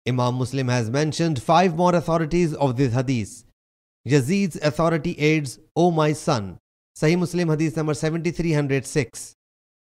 Imam Muslim has mentioned 5 more authorities of this hadith. Yazid's authority aids, O my son. Sahih Muslim Hadith number 7306.